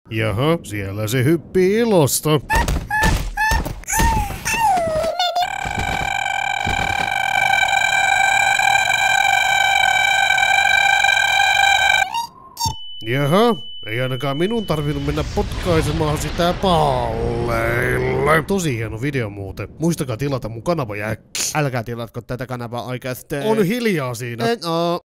Jaha, siellä se hyppii ilosta. Jaha, ei ainakaan minun tarvinnut mennä potkaisemaan sitä palleille. Tosi hieno video muuten. Muistakaa tilata mun kanava äkki. Älkää tilatko tätä kanavaa oikeastaan. On hiljaa siinä. En oo.